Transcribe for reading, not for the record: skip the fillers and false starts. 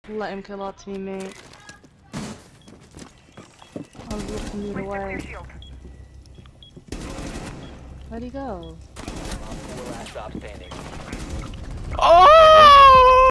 Let him kill our teammate. I was looking the other way. Where'd he go? Last stop standing.